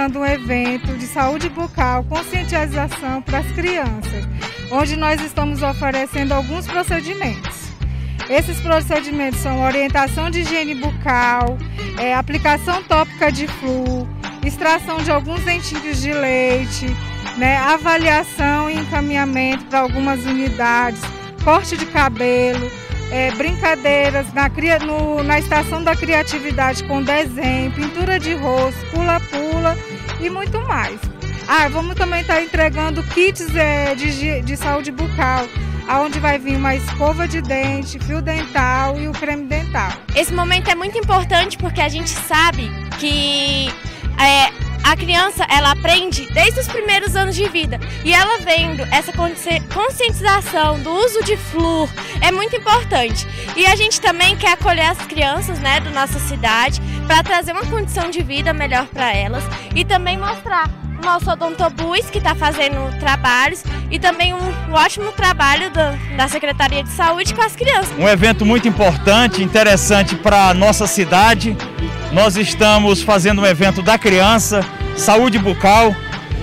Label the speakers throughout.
Speaker 1: realizando um evento de saúde bucal, conscientização para as crianças, onde nós estamos oferecendo alguns procedimentos. Esses procedimentos são orientação de higiene bucal, aplicação tópica de flúor, extração de alguns dentinhos de leite, avaliação e encaminhamento para algumas unidades, corte de cabelo, brincadeiras na estação da criatividade com desenho, pintura de rosto, pula-pula e muito mais. Vamos também estar entregando kits de saúde bucal, onde vai vir uma escova de dente, fio dental e o creme dental.
Speaker 2: Esse momento é muito importante porque a gente sabe que a criança, ela aprende desde os primeiros anos de vida, e ela vendo essa conscientização do uso de flúor é muito importante. E a gente também quer acolher as crianças, da nossa cidade para trazer uma condição de vida melhor para elas e também mostrar o nosso odontobus que está fazendo trabalhos e também um ótimo trabalho da Secretaria de Saúde com as crianças.
Speaker 3: Um evento muito importante, interessante para a nossa cidade. Nós estamos fazendo um evento da criança, saúde bucal.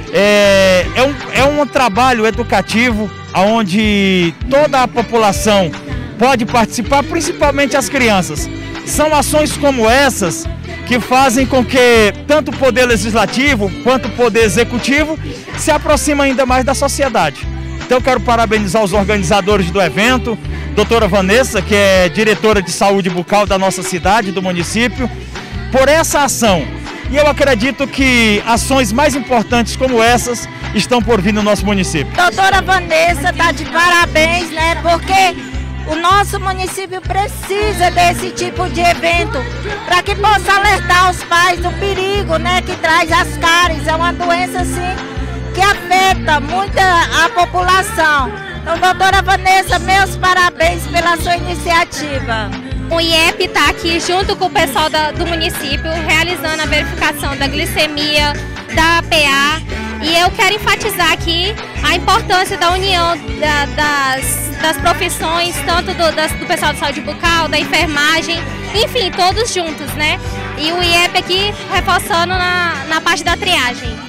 Speaker 3: É um trabalho educativo onde toda a população pode participar, principalmente as crianças. São ações como essas que fazem com que tanto o Poder Legislativo quanto o Poder Executivo se aproximem ainda mais da sociedade. Então eu quero parabenizar os organizadores do evento, doutora Vanessa, que é diretora de saúde bucal da nossa cidade, do município, por essa ação. E eu acredito que ações mais importantes como essas estão por vir no nosso município.
Speaker 4: Doutora Vanessa está de parabéns, porque o nosso município precisa desse tipo de evento para que possa alertar os pais do perigo, que traz as cáries. É uma doença assim que afeta muito a população. Então, doutora Vanessa, meus parabéns pela sua iniciativa.
Speaker 5: O IEP está aqui junto com o pessoal do município, realizando a verificação da glicemia, da APA, e eu quero enfatizar aqui a importância da união das profissões, tanto do pessoal de saúde bucal, da enfermagem, enfim, todos juntos, E o IEP aqui reforçando na parte da triagem.